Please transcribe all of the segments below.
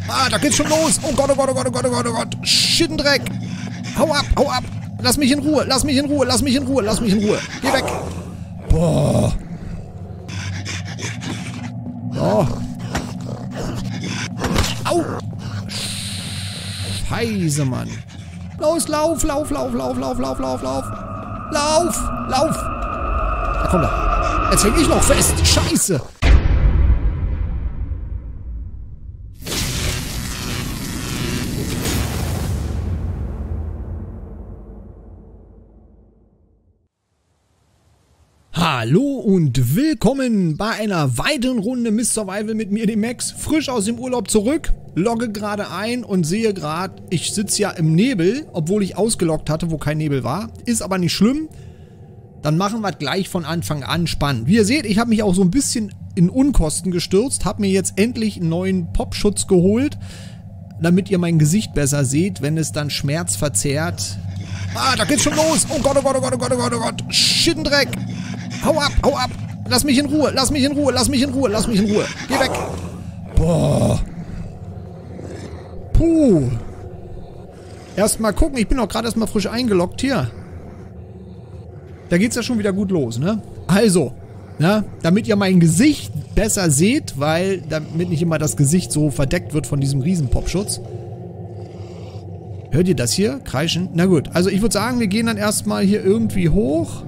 Ah, da geht's schon los. Oh Gott, oh Gott, oh Gott, oh Gott, oh Gott, oh Gott. Schittendreck. Hau ab, hau ab. Lass mich in Ruhe, lass mich in Ruhe, lass mich in Ruhe, lass mich in Ruhe. Geh weg. Boah. So. Au. Scheiße, Mann. Los, lauf, lauf, lauf, lauf, lauf, lauf, lauf, lauf. Lauf, lauf. Da komm da. Jetzt häng ich noch fest. Scheiße. Hallo und willkommen bei einer weiteren Runde Mist Survival mit mir, dem Max. Frisch aus dem Urlaub zurück, logge gerade ein und sehe gerade, ich sitze ja im Nebel, obwohl ich ausgeloggt hatte, wo kein Nebel war. Ist aber nicht schlimm. Dann machen wir es gleich von Anfang an spannend. Wie ihr seht, ich habe mich auch so ein bisschen in Unkosten gestürzt, habe mir jetzt endlich einen neuen Popschutz geholt, damit ihr mein Gesicht besser seht, wenn es dann schmerzverzerrt. Ah, da geht's schon los. Oh Gott, oh Gott, oh Gott, oh Gott, oh Gott, oh Gott. Schittendreck. Hau ab, hau ab. Lass mich in Ruhe, lass mich in Ruhe, lass mich in Ruhe, lass mich in Ruhe. Geh weg. Boah. Puh. Erstmal gucken, ich bin auch gerade erstmal frisch eingeloggt hier. Da geht's ja schon wieder gut los, ne? Also, ne, damit ihr mein Gesicht besser seht, weil damit nicht immer das Gesicht so verdeckt wird von diesem riesen Popschutz. Hört ihr das hier? Kreischen? Na gut, also ich würde sagen, wir gehen dann erstmal hier irgendwie hoch.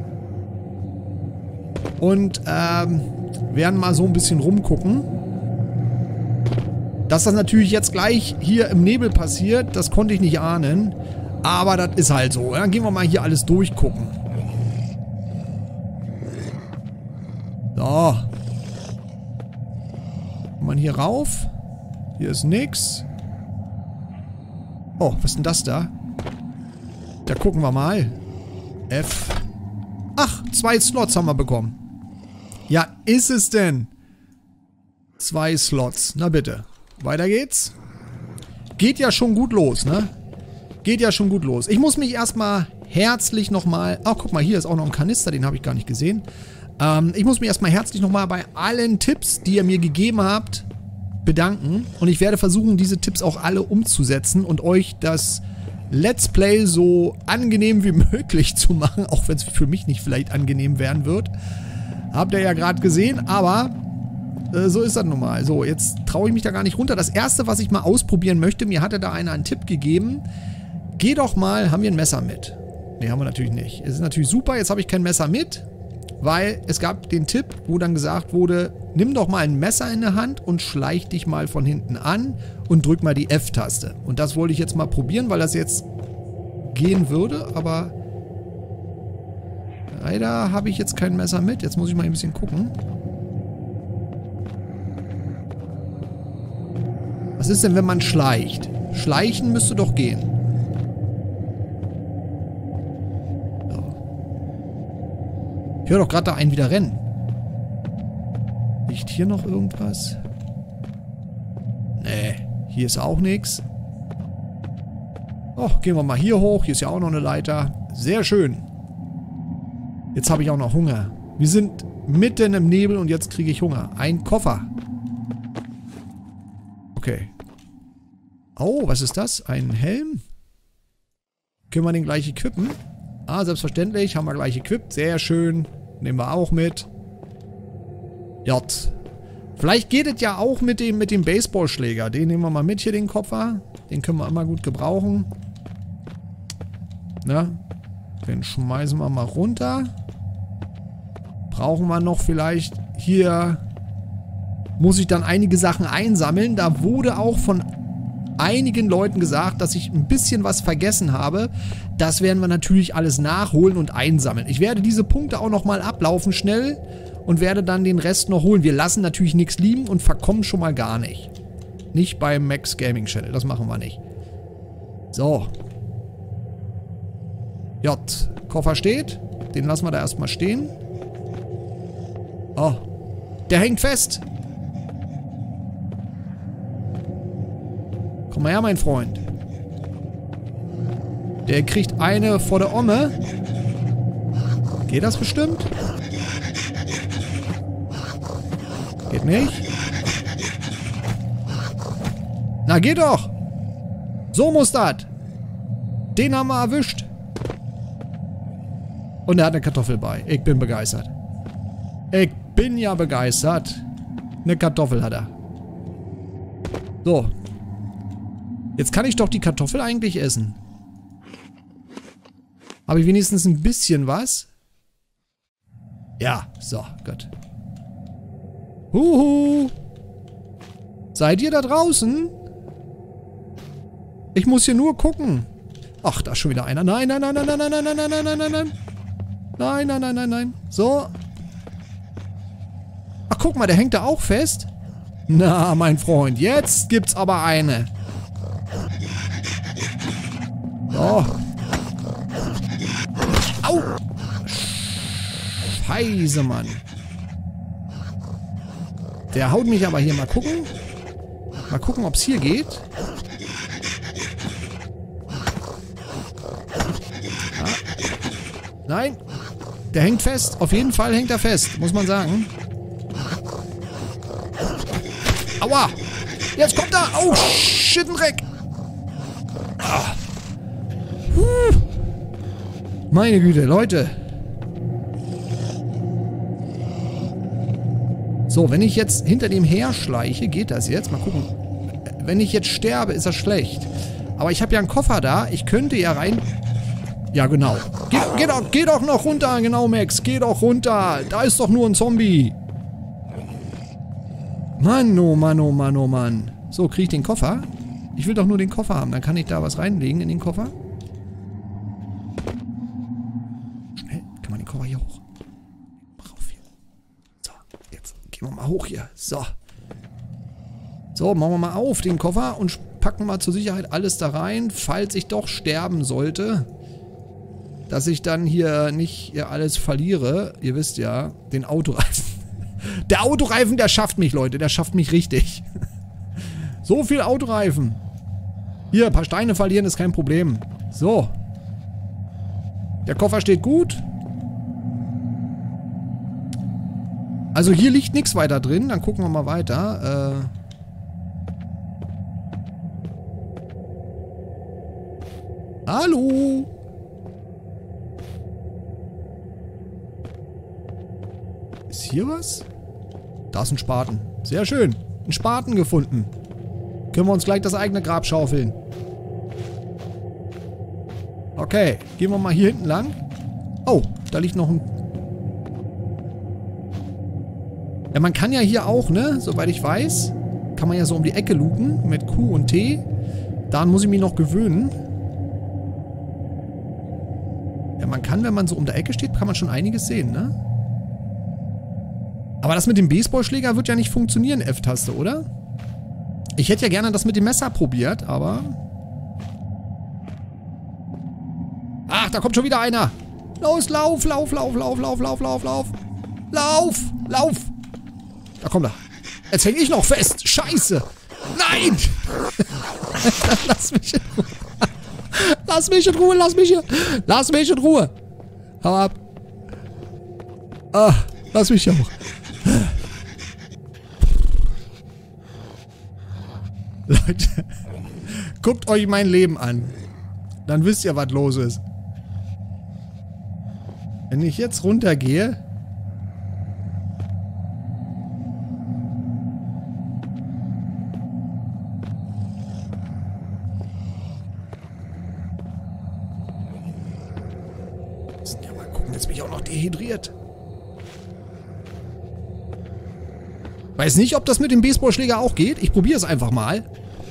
Und werden mal so ein bisschen rumgucken. Dass das natürlich jetzt gleich hier im Nebel passiert, das konnte ich nicht ahnen. Aber das ist halt so. Dann gehen wir mal hier alles durchgucken. So. Kommt man hier rauf. Hier ist nix. Oh, was ist denn das da? Da gucken wir mal. F. Ach, 2 Slots haben wir bekommen. Ja, ist es denn? 2 Slots. Na bitte. Weiter geht's. Geht ja schon gut los, ne? Geht ja schon gut los. Ich muss mich erstmal herzlich nochmal... Ach, guck mal, hier ist auch noch ein Kanister, den habe ich gar nicht gesehen. Ich muss mich erstmal herzlich nochmal bei allen Tipps, die ihr mir gegeben habt, bedanken. Und ich werde versuchen, diese Tipps auch alle umzusetzen und euch das Let's Play so angenehm wie möglich zu machen, auch wenn es für mich nicht vielleicht angenehm werden wird. Habt ihr ja gerade gesehen, aber so ist das nun mal. So, jetzt traue ich mich da gar nicht runter. Das erste, was ich mal ausprobieren möchte, mir hatte da einer einen Tipp gegeben. Geh doch mal, haben wir ein Messer mit? Ne, haben wir natürlich nicht. Es ist natürlich super, jetzt habe ich kein Messer mit, weil es gab den Tipp, wo dann gesagt wurde, nimm doch mal ein Messer in der Hand und schleich dich mal von hinten an und drück mal die F-Taste. Und das wollte ich jetzt mal probieren, weil das jetzt gehen würde, aber leider habe ich jetzt kein Messer mit. Jetzt muss ich mal ein bisschen gucken. Was ist denn, wenn man schleicht? Schleichen müsste doch gehen. So. Ich höre doch gerade da einen wieder rennen. Liegt hier noch irgendwas? Nee, hier ist auch nichts. Oh, gehen wir mal hier hoch. Hier ist ja auch noch eine Leiter. Sehr schön. Jetzt habe ich auch noch Hunger. Wir sind mitten im Nebel und jetzt kriege ich Hunger. Ein Koffer. Okay. Oh, was ist das? Ein Helm? Können wir den gleich equippen? Ah, selbstverständlich. Haben wir gleich equipped. Sehr schön. Nehmen wir auch mit. J. Vielleicht geht es ja auch mit dem Baseballschläger. Den nehmen wir mal mit hier, den Koffer. Den können wir immer gut gebrauchen. Na? Den schmeißen wir mal runter. Brauchen wir noch vielleicht hier... Muss ich dann einige Sachen einsammeln. Da wurde auch von einigen Leuten gesagt, dass ich ein bisschen was vergessen habe. Das werden wir natürlich alles nachholen und einsammeln. Ich werde diese Punkte auch nochmal ablaufen schnell und werde dann den Rest noch holen. Wir lassen natürlich nichts liegen und verkommen schon mal gar nicht. Nicht beim Max Gaming Channel. Das machen wir nicht. So. J. Koffer steht. Den lassen wir da erstmal stehen. Oh. Der hängt fest. Komm mal her, mein Freund. Der kriegt eine vor der Omme. Geht das bestimmt? Geht nicht. Na, geh doch. So muss das. Den haben wir erwischt. Und er hat eine Kartoffel bei. Ich bin begeistert. Ich bin ja begeistert. Eine Kartoffel hat er. So. Jetzt kann ich doch die Kartoffel eigentlich essen. Habe ich wenigstens ein bisschen was? Ja, so, gut. Huhu. Seid ihr da draußen? Ich muss hier nur gucken. Ach, da ist schon wieder einer. Nein, nein, nein, nein, nein, nein, nein, nein, nein, nein, nein, nein. Nein, nein, nein, nein, nein. So. Ach, guck mal, der hängt da auch fest. Na, mein Freund, jetzt gibt's aber eine. So. Au! Scheiße, Mann. Der haut mich aber hier. Mal gucken. Mal gucken, ob es hier geht. Ja. Nein. Der hängt fest. Auf jeden Fall hängt er fest. Muss man sagen. Aua. Jetzt kommt er. Oh, shit, ein Dreck. Ah. Meine Güte, Leute. So, wenn ich jetzt hinter dem herschleiche, geht das jetzt? Mal gucken. Wenn ich jetzt sterbe, ist das schlecht. Aber ich habe ja einen Koffer da. Ich könnte ja rein... Ja, genau. Geh doch noch runter. Genau, Max. Geh doch runter. Da ist doch nur ein Zombie. Mann, oh Mann, oh Mann, oh Mann. So, kriege ich den Koffer? Ich will doch nur den Koffer haben. Dann kann ich da was reinlegen in den Koffer. Schnell. Kann man den Koffer hier hoch? Rauf hier. So, jetzt gehen wir mal hoch hier. So. So, machen wir mal auf den Koffer und packen mal zur Sicherheit alles da rein, falls ich doch sterben sollte. Dass ich dann hier nicht alles verliere. Ihr wisst ja, den Autoreifen. Der Autoreifen, der schafft mich, Leute. Der schafft mich richtig. So viel Autoreifen. Hier, ein paar Steine verlieren ist kein Problem. So. Der Koffer steht gut. Also hier liegt nichts weiter drin. Dann gucken wir mal weiter. Hallo. Ist hier was? Da ist ein Spaten. Sehr schön. Ein Spaten gefunden. Können wir uns gleich das eigene Grab schaufeln. Okay. Gehen wir mal hier hinten lang. Oh, da liegt noch ein... Ja, man kann ja hier auch, ne? Soweit ich weiß, kann man ja so um die Ecke luken mit Q und T. Daran muss ich mich noch gewöhnen. Ja, man kann, wenn man so um der Ecke steht, kann man schon einiges sehen, ne? Aber das mit dem Baseballschläger wird ja nicht funktionieren, F-Taste, oder? Ich hätte ja gerne das mit dem Messer probiert, aber... Ach, da kommt schon wieder einer. Los, lauf, lauf, lauf, lauf, lauf, lauf, lauf, lauf. Lauf, lauf. Da kommt er. Jetzt hänge ich noch fest. Scheiße. Nein. Lass mich in Ruhe. Lass mich in Ruhe, lass mich hier. Lass mich in Ruhe. Hau ab. Ah, lass mich hier hoch. Leute, guckt euch mein Leben an. Dann wisst ihr, was los ist. Wenn ich jetzt runtergehe... Ja, mal gucken, jetzt bin ich auch noch dehydriert. Weiß nicht, ob das mit dem Baseballschläger auch geht. Ich probiere es einfach mal.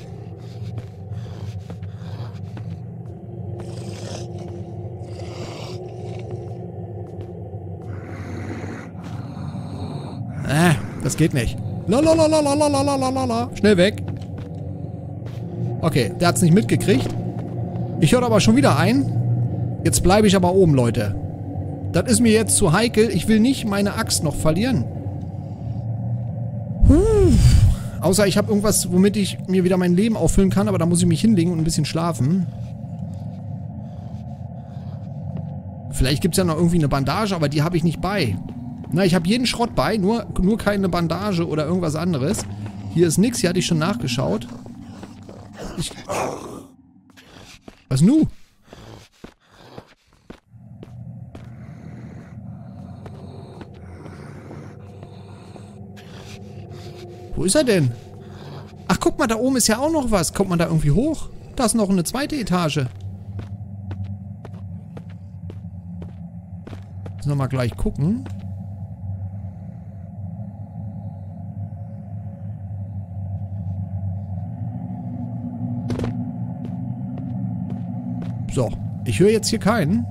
Das geht nicht. Lalalalalalalalalala. Schnell weg. Okay, der hat es nicht mitgekriegt. Ich höre aber schon wieder ein. Jetzt bleibe ich aber oben, Leute. Das ist mir jetzt zu heikel. Ich will nicht meine Axt noch verlieren. Außer ich habe irgendwas, womit ich mir wieder mein Leben auffüllen kann, aber da muss ich mich hinlegen und ein bisschen schlafen. Vielleicht gibt es ja noch irgendwie eine Bandage, aber die habe ich nicht bei. Na, ich habe jeden Schrott bei, nur keine Bandage oder irgendwas anderes. Hier ist nichts, hier hatte ich schon nachgeschaut. Was nu? Wo ist er denn? Ach, guck mal, da oben ist ja auch noch was. Kommt man da irgendwie hoch? Da ist noch eine zweite Etage. Müssen wir mal gleich gucken. So, ich höre jetzt hier keinen.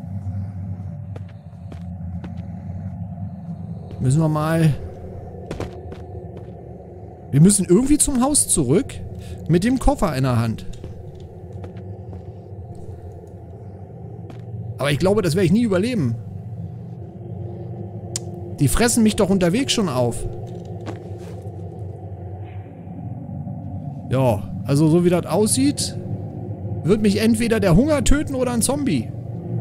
Müssen wir mal... Wir müssen irgendwie zum Haus zurück. Mit dem Koffer in der Hand. Aber ich glaube, das werde ich nie überleben. Die fressen mich doch unterwegs schon auf. Ja, also so wie das aussieht, wird mich entweder der Hunger töten oder ein Zombie.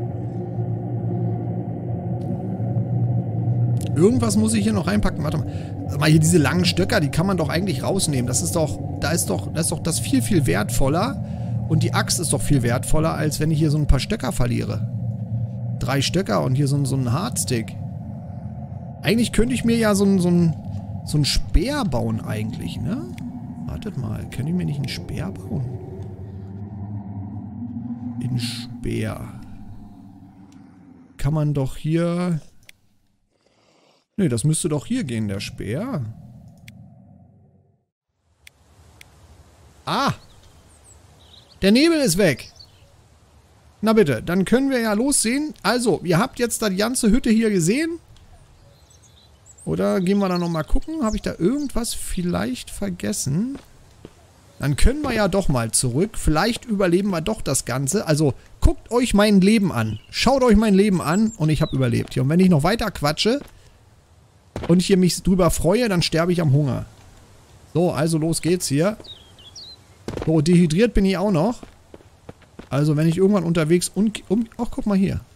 Irgendwas muss ich hier noch reinpacken. Warte mal. Sag mal, hier diese langen Stöcker, die kann man doch eigentlich rausnehmen. Das ist doch, da ist doch das viel, viel wertvoller. Und die Axt ist doch viel wertvoller, als wenn ich hier so ein paar Stöcker verliere. 3 Stöcker und hier so ein Hardstick. Eigentlich könnte ich mir ja so ein Speer bauen eigentlich, ne? Wartet mal, kann ich mir nicht einen Speer bauen? In Speer. Kann man doch hier... Ne, das müsste doch hier gehen, der Speer. Ah! Der Nebel ist weg. Na bitte, dann können wir ja lossehen. Also, ihr habt jetzt da die ganze Hütte hier gesehen. Oder gehen wir da nochmal gucken? Habe ich da irgendwas vielleicht vergessen? Dann können wir ja doch mal zurück. Vielleicht überleben wir doch das Ganze. Also, guckt euch mein Leben an. Schaut euch mein Leben an und ich habe überlebt hier. Und wenn ich noch weiter quatsche und ich hier mich drüber freue, dann sterbe ich am Hunger. So, also los geht's hier. So, dehydriert bin ich auch noch. Also, wenn ich irgendwann unterwegs ach, guck mal hier.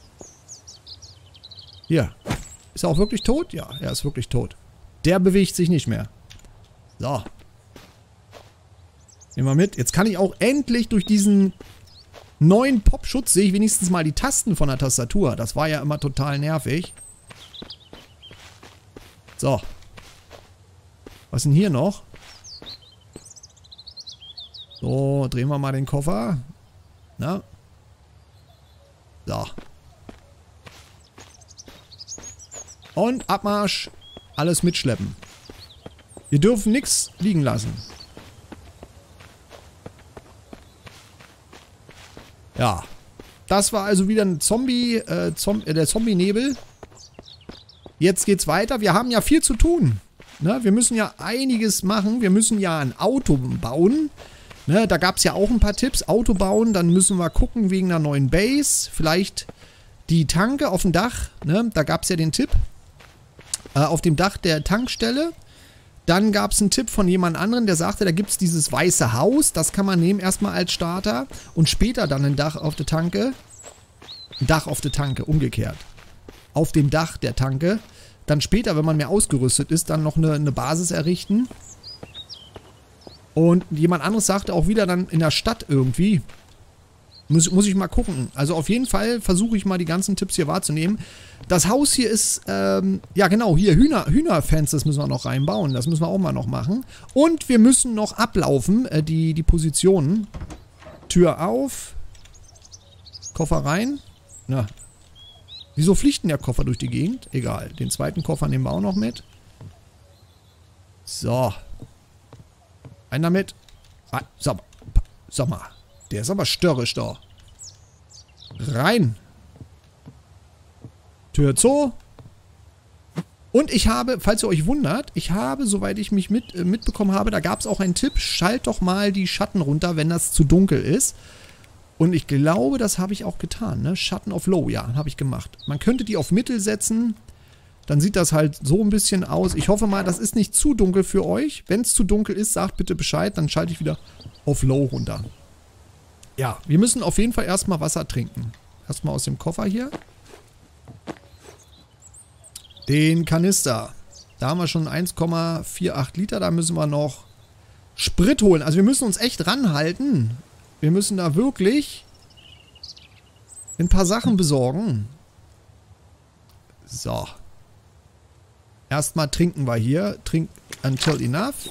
Hier. Ist er auch wirklich tot? Ja, er ist wirklich tot. Der bewegt sich nicht mehr. So. Nehmen wir mit. Jetzt kann ich auch endlich durch diesen neuen Popschutz, sehe ich wenigstens mal die Tasten von der Tastatur. Das war ja immer total nervig. So. Was ist denn hier noch? So, drehen wir mal den Koffer. Na? So. Und Abmarsch. Alles mitschleppen. Wir dürfen nichts liegen lassen. Ja. Das war also wieder ein der Zombie-Nebel. Jetzt geht's weiter. Wir haben ja viel zu tun. Ne? Wir müssen ja einiges machen. Wir müssen ja ein Auto bauen. Ne? Da gab es ja auch ein paar Tipps. Auto bauen. Dann müssen wir gucken wegen einer neuen Base. Vielleicht die Tanke auf dem Dach. Ne? Da gab es ja den Tipp. Auf dem Dach der Tankstelle. Dann gab es einen Tipp von jemand anderem, der sagte, da gibt es dieses weiße Haus. Das kann man nehmen erstmal als Starter. Und später dann ein Dach auf der Tanke. Ein Dach auf der Tanke, umgekehrt. Auf dem Dach der Tanke. Dann später, wenn man mehr ausgerüstet ist, dann noch eine Basis errichten. Und jemand anderes sagte auch wieder dann in der Stadt irgendwie. Muss ich mal gucken. Also auf jeden Fall versuche ich mal die ganzen Tipps hier wahrzunehmen. Das Haus hier ist, ja genau, hier Hühnerfences müssen wir noch reinbauen. Das müssen wir auch mal noch machen. Und wir müssen noch ablaufen, die Positionen. Tür auf. Koffer rein. Na. Wieso fliegt denn der Koffer durch die Gegend? Egal. Den zweiten Koffer nehmen wir auch noch mit. So. Ein damit. Ah, sag mal. Der ist aber störrisch da. Rein. Tür zu. Und ich habe, falls ihr euch wundert, ich habe, soweit ich mich mitbekommen habe, da gab es auch einen Tipp, schalt doch mal die Schatten runter, wenn das zu dunkel ist. Und ich glaube, das habe ich auch getan, ne? Schatten auf Low, ja, habe ich gemacht. Man könnte die auf Mittel setzen, dann sieht das halt so ein bisschen aus. Ich hoffe mal, das ist nicht zu dunkel für euch. Wenn es zu dunkel ist, sagt bitte Bescheid, dann schalte ich wieder auf Low runter. Ja, wir müssen auf jeden Fall erstmal Wasser trinken. Erstmal aus dem Koffer hier. Den Kanister. Da haben wir schon 1,48 Liter. Da müssen wir noch Sprit holen. Also wir müssen uns echt ranhalten. Wir müssen da wirklich ein paar Sachen besorgen. So. Erstmal trinken wir hier. Trink until enough.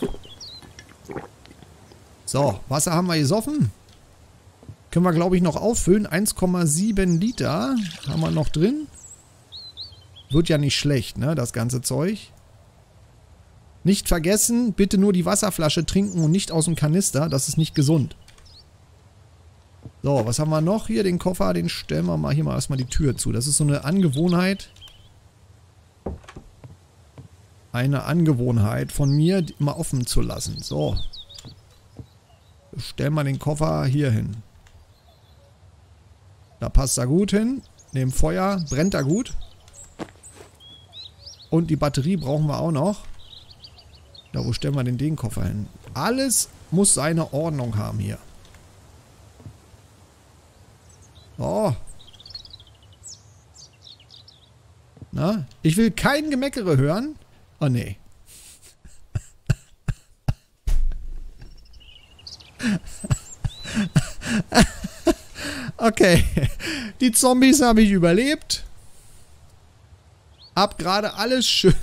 So, Wasser haben wir gesoffen. Können wir, glaube ich, noch auffüllen. 1,7 Liter haben wir noch drin. Wird ja nicht schlecht, ne, das ganze Zeug. Nicht vergessen, bitte nur die Wasserflasche trinken und nicht aus dem Kanister. Das ist nicht gesund. So, was haben wir noch hier? Den Koffer, den stellen wir mal hier mal erstmal die Tür zu. Das ist so eine Angewohnheit. Eine Angewohnheit von mir, die immer offen zu lassen. So. Stellen wir den Koffer hier hin. Da passt er gut hin. Neben Feuer brennt er gut. Und die Batterie brauchen wir auch noch. Ja, wo stellen wir denn den Koffer hin? Alles muss seine Ordnung haben hier. So. Na, ich will kein Gemeckere hören. Oh, nee. Okay. Die Zombies habe ich überlebt. Hab gerade alles schön...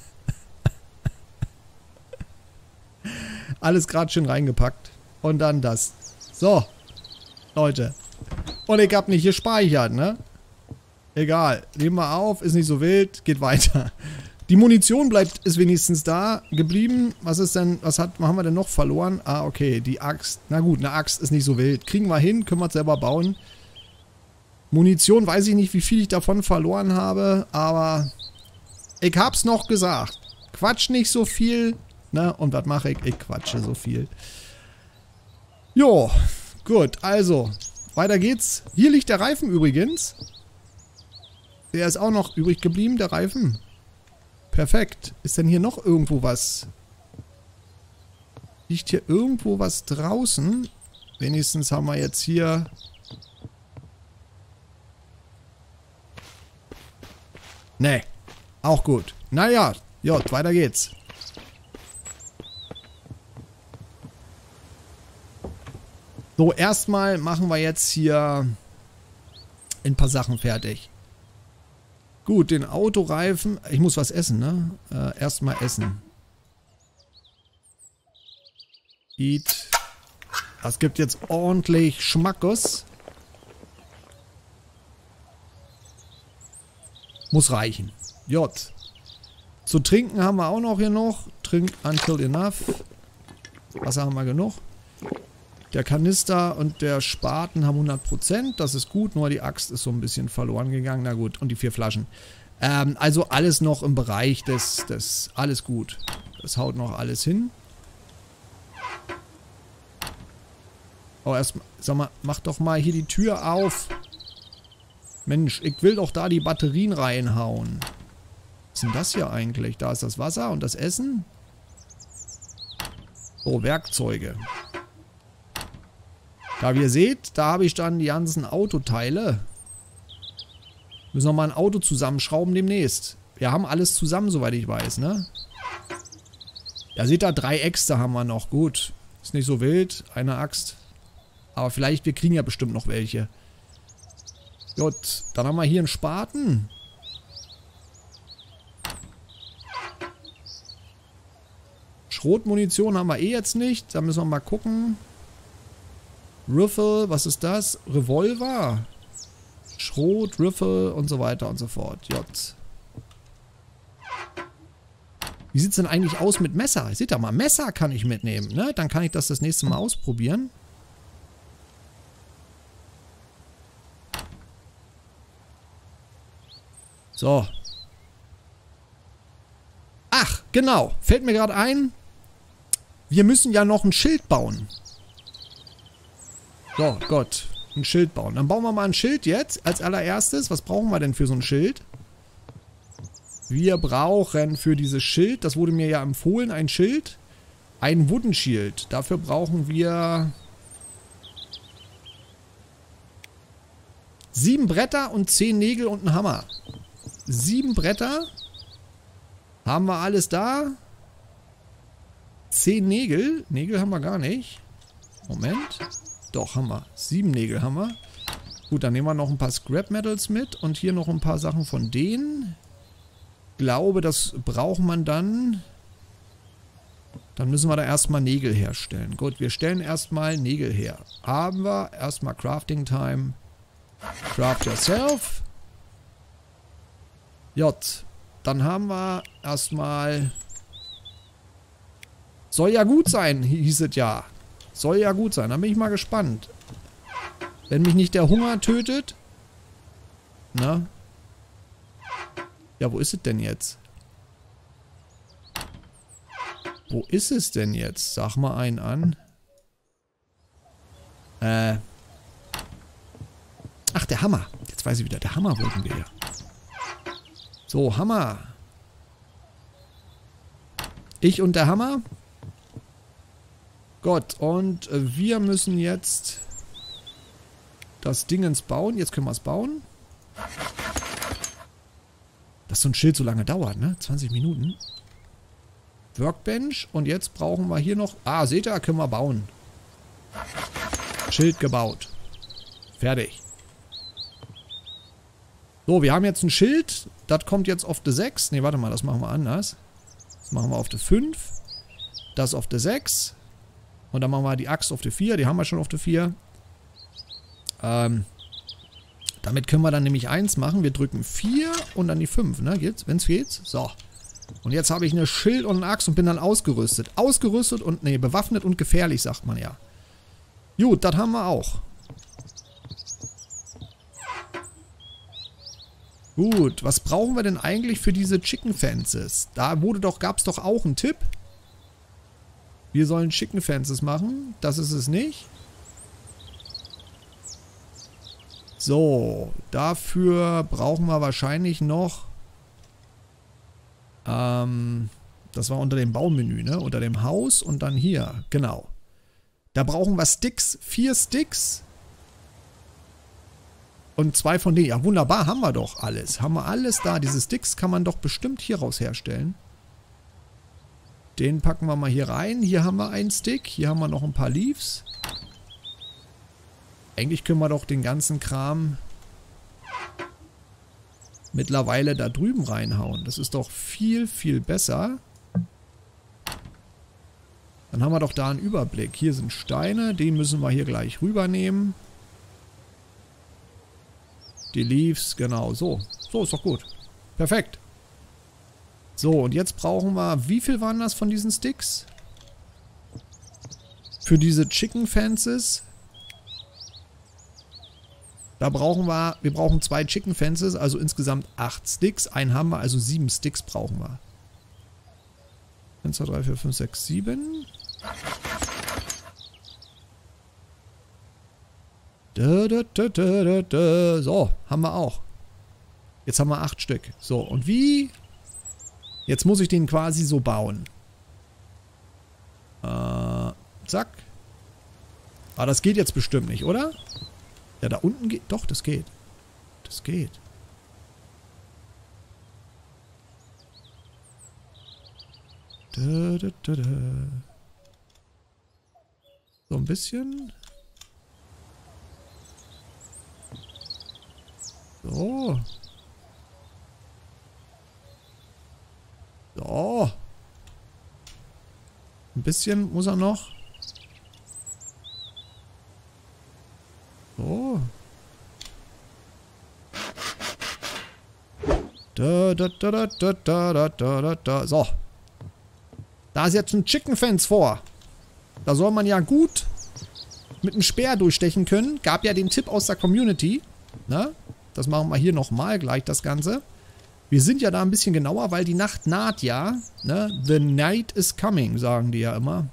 alles gerade schön reingepackt. Und dann das. So. Leute. Und ich habe nicht gespeichert, ne? Egal. Nehmen wir auf. Ist nicht so wild. Geht weiter. Die Munition ist wenigstens da geblieben. Was ist denn... Was haben wir denn noch verloren? Ah, okay. Die Axt. Na gut, eine Axt ist nicht so wild. Kriegen wir hin. Können wir es selber bauen. Munition weiß ich nicht, wie viel ich davon verloren habe. Aber... Ich hab's noch gesagt. Quatsch nicht so viel. Ne? Und was mache ich? Ich quatsche so viel. Jo, gut. Also, weiter geht's. Hier liegt der Reifen übrigens. Der ist auch noch übrig geblieben, der Reifen. Perfekt. Ist denn hier noch irgendwo was? Liegt hier irgendwo was draußen? Wenigstens haben wir jetzt hier... Nee. Auch gut. Naja, J, weiter geht's. So, erstmal machen wir jetzt hier ein paar Sachen fertig. Gut, den Autoreifen. Ich muss was essen, ne? Erstmal essen. Eat. Das gibt jetzt ordentlich Schmackos. Muss reichen. J. Zu trinken haben wir auch noch hier noch. Trink until enough. Wasser haben wir genug. Der Kanister und der Spaten haben 100%. Das ist gut, nur die Axt ist so ein bisschen verloren gegangen. Na gut, und die 4 Flaschen. Also alles noch im Bereich des... Alles gut. Das haut noch alles hin. Oh, erstmal... Sag mal, mach doch mal hier die Tür auf. Mensch, ich will doch da die Batterien reinhauen. Was ist denn das hier eigentlich? Da ist das Wasser und das Essen. Oh, Werkzeuge. Da, wie ihr seht, da habe ich dann die ganzen Autoteile. Müssen wir mal ein Auto zusammenschrauben demnächst. Wir haben alles zusammen, soweit ich weiß, ne? Ja, seht ihr, 3 Äxte haben wir noch. Gut. Ist nicht so wild. Eine Axt. Aber vielleicht, wir kriegen ja bestimmt noch welche. Gut. Dann haben wir hier einen Spaten. Schrotmunition haben wir eh jetzt nicht. Da müssen wir mal gucken. Riffel, was ist das? Revolver. Schrot, Riffel und so weiter und so fort. J. Wie sieht es denn eigentlich aus mit Messer? Seht ihr mal, Messer kann ich mitnehmen, ne? Dann kann ich das nächste Mal ausprobieren. So. Ach, genau. Fällt mir gerade ein. Wir müssen ja noch ein Schild bauen. So, Gott. Ein Schild bauen. Dann bauen wir mal ein Schild jetzt. Als allererstes. Was brauchen wir denn für so ein Schild? Wir brauchen für dieses Schild, das wurde mir ja empfohlen, ein Schild. Ein Wooden Shield. Dafür brauchen wir 7 Bretter und 10 Nägel und einen Hammer. 7 Bretter. Haben wir alles da? 10 Nägel. Nägel haben wir gar nicht. Moment. Doch, haben wir. 7 Nägel haben wir. Gut, dann nehmen wir noch ein paar Scrap Metals mit. Und hier noch ein paar Sachen von denen. Ich glaube, das braucht man dann. Dann müssen wir da erstmal Nägel herstellen. Gut, wir stellen erstmal Nägel her. Haben wir erstmal Crafting Time. Craft yourself. J. Dann haben wir erstmal... Soll ja gut sein, hieß es ja. Soll ja gut sein. Dann bin ich mal gespannt. Wenn mich nicht der Hunger tötet. Na? Ja, wo ist es denn jetzt? Wo ist es denn jetzt? Sag mal einen an. Ach, der Hammer. Jetzt weiß ich wieder. Der Hammer wollten wir ja. So, Hammer. Ich und der Hammer. Gott, und wir müssen jetzt das Dingens bauen. Jetzt können wir es bauen. Dass so ein Schild so lange dauert, ne? 20 Minuten. Workbench. Und jetzt brauchen wir hier noch... Ah, seht ihr? Können wir bauen. Schild gebaut. Fertig. So, wir haben jetzt ein Schild. Das kommt jetzt auf die 6. Ne, warte mal, das machen wir anders. Das machen wir auf die 5. Das auf die 6. Und dann machen wir die Axt auf die 4. Die haben wir schon auf die 4. Damit können wir dann nämlich 1 machen. Wir drücken 4 und dann die 5, ne? Geht's? Wenn's geht. So. Und jetzt habe ich eine Schild und eine Axt und bin dann ausgerüstet. Ausgerüstet und, ne, bewaffnet und gefährlich, sagt man ja. Gut, das haben wir auch. Gut, was brauchen wir denn eigentlich für diese Chicken Fences? Da gab es doch auch einen Tipp. Wir sollen Chicken Fences machen. Das ist es nicht. So, dafür brauchen wir wahrscheinlich noch... das war unter dem Baumenü, ne? Unter dem Haus und dann hier. Genau. Da brauchen wir Sticks. 4 Sticks. Und 2 von denen. Ja, wunderbar, haben wir doch alles. Haben wir alles da. Diese Sticks kann man doch bestimmt hieraus herstellen. Den packen wir mal hier rein. Hier haben wir einen Stick. Hier haben wir noch ein paar Leaves. Eigentlich können wir doch den ganzen Kram mittlerweile da drüben reinhauen. Das ist doch viel, viel besser. Dann haben wir doch da einen Überblick. Hier sind Steine. Den müssen wir hier gleich rübernehmen. Die Leaves, genau. So. So, ist doch gut. Perfekt. So, und jetzt brauchen wir... Wie viel waren das von diesen Sticks? Für diese Chicken Fences. Da brauchen wir... Wir brauchen 2 Chicken Fences, also insgesamt 8 Sticks. Einen haben wir, also 7 Sticks brauchen wir. 1, 2, 3, 4, 5, 6, 7. So, haben wir auch. Jetzt haben wir 8 Stück. So, und wie? Jetzt muss ich den quasi so bauen. Zack. Aber das geht jetzt bestimmt nicht, oder? Ja, da unten geht... Doch, das geht. Das geht. So ein bisschen... So. So. Ein bisschen muss er noch. So. So. Da ist jetzt ein Chicken Fence vor. Da soll man ja gut mit einem Speer durchstechen können. Gab ja den Tipp aus der Community. Na? Das machen wir hier nochmal gleich, das Ganze. Wir sind ja da ein bisschen genauer, weil die Nacht naht ja. Ne? The night is coming, sagen die ja immer.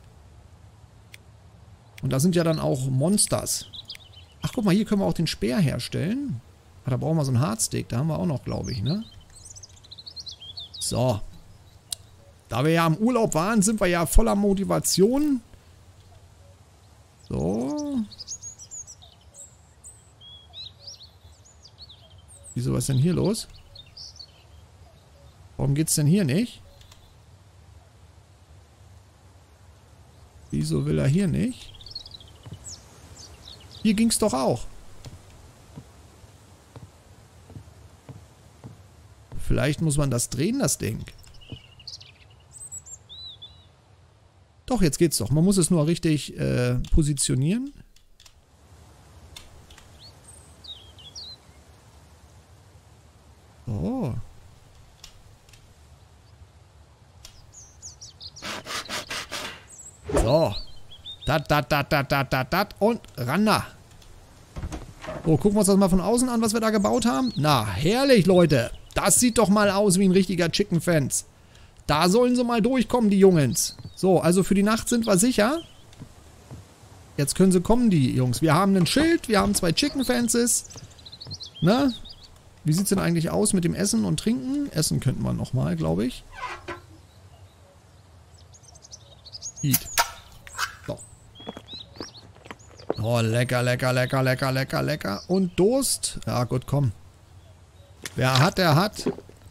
Und da sind ja dann auch Monsters. Ach, guck mal, hier können wir auch den Speer herstellen. Ah, da brauchen wir so einen Hardstick. Da haben wir auch noch, glaube ich, ne? So. Da wir ja im Urlaub waren, sind wir ja voller Motivation. So. Wieso, was ist denn hier los? Warum geht's denn hier nicht? Wieso will er hier nicht? Hier ging's doch auch. Vielleicht muss man das drehen, das Ding. Doch, jetzt geht's doch. Man muss es nur richtig positionieren. Oh. So. Dat. Und ran da. So, gucken wir uns das mal von außen an, was wir da gebaut haben. Na, herrlich, Leute. Das sieht doch mal aus wie ein richtiger Chicken Fence. Da sollen sie mal durchkommen, die Jungens. So, also für die Nacht sind wir sicher. Jetzt können sie kommen, die Jungs. Wir haben ein Schild, wir haben 2 Chicken Fences. Ne? Wie sieht es denn eigentlich aus mit dem Essen und Trinken? Essen könnten wir nochmal, glaube ich. Eat. So. Oh, lecker. Und Durst? Ja, gut, komm. Wer hat, der hat.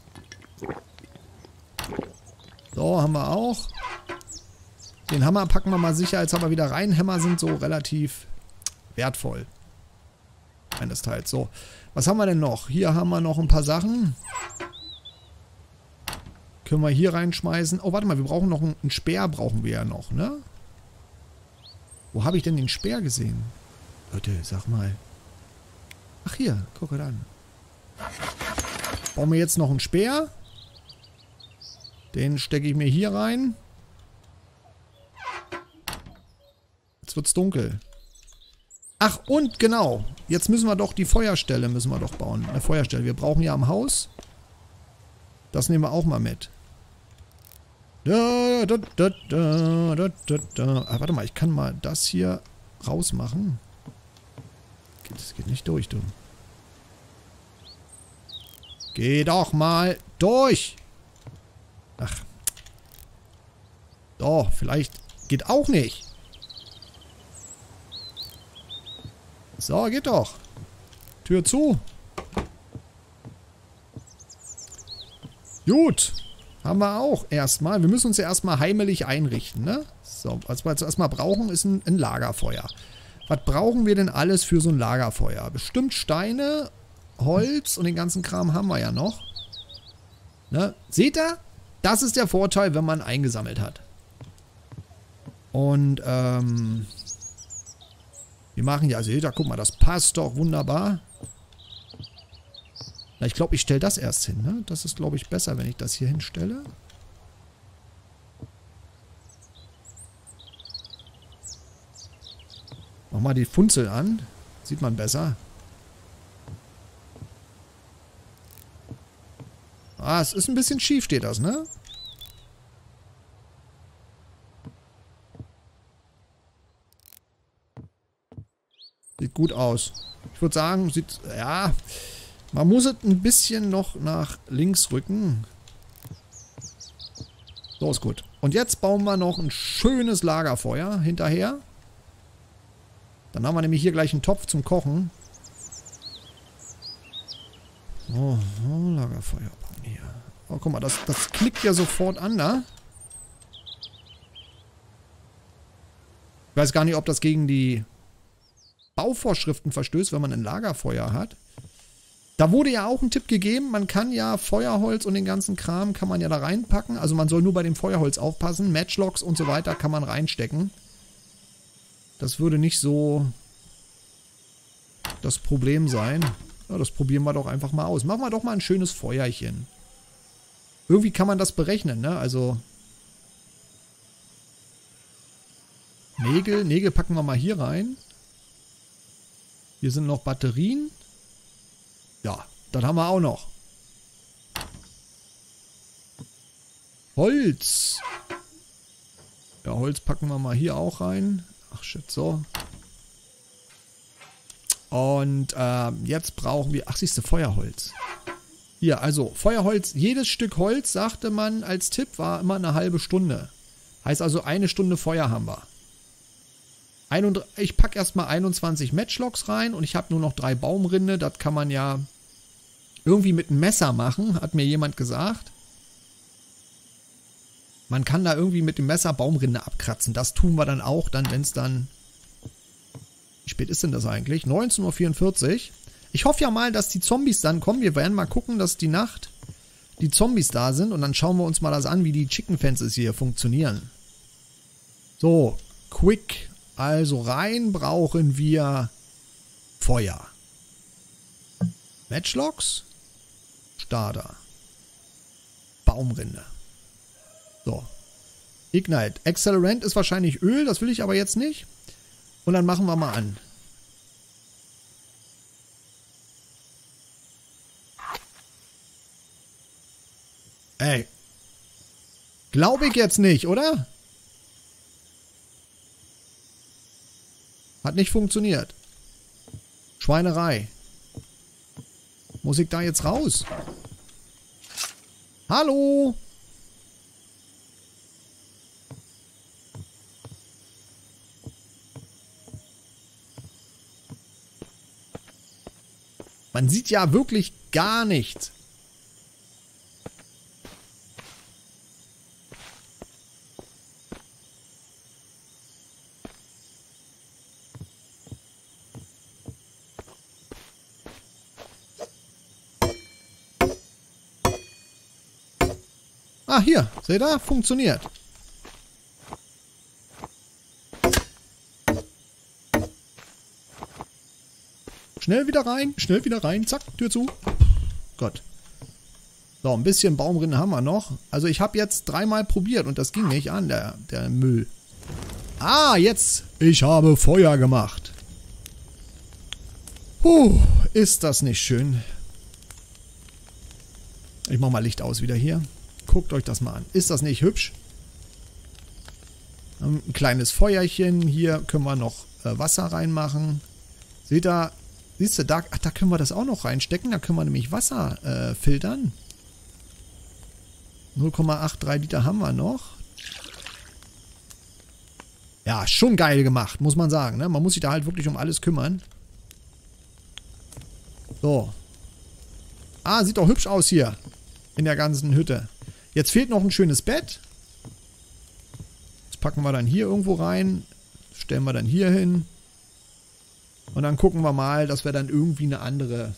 So, haben wir auch. Den Hammer packen wir mal sicherheitshalber wieder rein. Hämmer sind so relativ wertvoll. Eines Teils. So, was haben wir denn noch? Hier haben wir noch ein paar Sachen. Können wir hier reinschmeißen. Oh, warte mal, wir brauchen noch einen Speer, brauchen wir ja noch, ne? Wo habe ich denn den Speer gesehen? Leute, sag mal. Ach hier, guck mal an. Bauen wir jetzt noch einen Speer. Den stecke ich mir hier rein. Jetzt wird's dunkel. Ach, und genau. Jetzt müssen wir doch die Feuerstelle bauen. Eine Feuerstelle. Wir brauchen ja am Haus. Das nehmen wir auch mal mit. Warte mal, ich kann mal das hier rausmachen. Das geht nicht durch, du. Geh doch mal durch. Ach. So, vielleicht geht auch nicht. So, geht doch. Tür zu. Gut. Haben wir auch erstmal. Wir müssen uns ja erstmal heimelig einrichten, ne? So, was wir jetzt erstmal brauchen, ist ein Lagerfeuer. Was brauchen wir denn alles für so ein Lagerfeuer? Bestimmt Steine, Holz und den ganzen Kram haben wir ja noch. Ne? Seht ihr? Das ist der Vorteil, wenn man eingesammelt hat. Und, wir machen ja, seht ihr, guck mal, das passt doch wunderbar. Na, ich glaube, ich stelle das erst hin, ne? Das ist, glaube ich, besser, wenn ich das hier hinstelle. Mach mal die Funzel an. Sieht man besser. Ah, es ist ein bisschen schief, steht das, ne? Sieht gut aus. Ich würde sagen, sieht... Ja, man muss es ein bisschen noch nach links rücken. So ist gut. Und jetzt bauen wir noch ein schönes Lagerfeuer hinterher. Dann haben wir nämlich hier gleich einen Topf zum Kochen. Oh, Lagerfeuer bauen hier. Oh, guck mal, das klickt ja sofort an, da. Ich weiß gar nicht, ob das gegen die Bauvorschriften verstößt, wenn man ein Lagerfeuer hat. Da wurde ja auch ein Tipp gegeben, man kann ja Feuerholz und den ganzen Kram kann man ja da reinpacken. Also man soll nur bei dem Feuerholz aufpassen. Matchlocks und so weiter kann man reinstecken. Das würde nicht so das Problem sein. Ja, das probieren wir doch einfach mal aus. Machen wir doch mal ein schönes Feuerchen. Irgendwie kann man das berechnen, ne? Also Nägel packen wir mal hier rein. Hier sind noch Batterien. Ja, das haben wir auch noch. Holz. Ja, Holz packen wir mal hier auch rein. Ach shit, so. Und jetzt brauchen wir... Ach, siehst du, Feuerholz. Hier, also Feuerholz. Jedes Stück Holz, sagte man als Tipp, war immer eine halbe Stunde. Heißt also, 1 Stunde Feuer haben wir. Ich packe erstmal 21 Matchlocks rein und ich habe nur noch 3 Baumrinde. Das kann man ja irgendwie mit einem Messer machen, hat mir jemand gesagt. Man kann da irgendwie mit dem Messer Baumrinde abkratzen. Das tun wir dann auch, wenn es dann... Wie spät ist denn das eigentlich? 19:44 Uhr. Ich hoffe ja mal, dass die Zombies dann kommen. Wir werden mal gucken, dass die Nacht die Zombies da sind. Und dann schauen wir uns mal das an, wie die Chicken Fences hier funktionieren. So, quick. Also rein brauchen wir Feuer. Matchlocks. Starter. Baumrinde. So. Ignite. Accelerant ist wahrscheinlich Öl, das will ich aber jetzt nicht. Und dann machen wir mal an. Ey. Glaube ich jetzt nicht, oder? Hat nicht funktioniert. Schweinerei. Muss ich da jetzt raus? Hallo? Man sieht ja wirklich gar nichts. Ah, hier. Seht ihr? Funktioniert. Schnell wieder rein, zack, Tür zu. Gott. So, ein bisschen Baumrinde haben wir noch. Also ich habe jetzt 3-mal probiert und das ging nicht an, der Müll. Ah, jetzt. Ich habe Feuer gemacht. Ist das nicht schön. Ich mache mal Licht aus wieder hier. Guckt euch das mal an. Ist das nicht hübsch? Ein kleines Feuerchen. Hier können wir noch Wasser reinmachen. Seht ihr? Siehst du, da können wir das auch noch reinstecken. Da können wir nämlich Wasser filtern. 0,83 Liter haben wir noch. Ja, schon geil gemacht, muss man sagen. Ne? Man muss sich da halt wirklich um alles kümmern. So. Ah, sieht doch hübsch aus hier. In der ganzen Hütte. Jetzt fehlt noch ein schönes Bett. Das packen wir dann hier irgendwo rein. Das stellen wir dann hier hin. Und dann gucken wir mal, dass wir dann irgendwie eine andere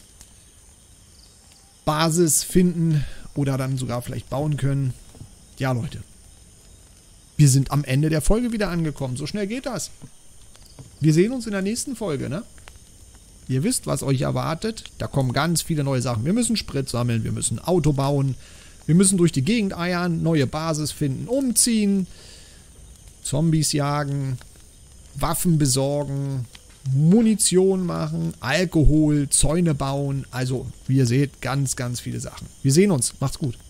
Basis finden. Oder dann sogar vielleicht bauen können. Ja, Leute. Wir sind am Ende der Folge wieder angekommen. So schnell geht das. Wir sehen uns in der nächsten Folge, ne? Ihr wisst, was euch erwartet. Da kommen ganz viele neue Sachen. Wir müssen Sprit sammeln, wir müssen Auto bauen. Wir müssen durch die Gegend eiern, neue Basis finden, umziehen, Zombies jagen, Waffen besorgen, Munition machen, Alkohol, Zäune bauen. Also, wie ihr seht, ganz, ganz viele Sachen. Wir sehen uns. Macht's gut.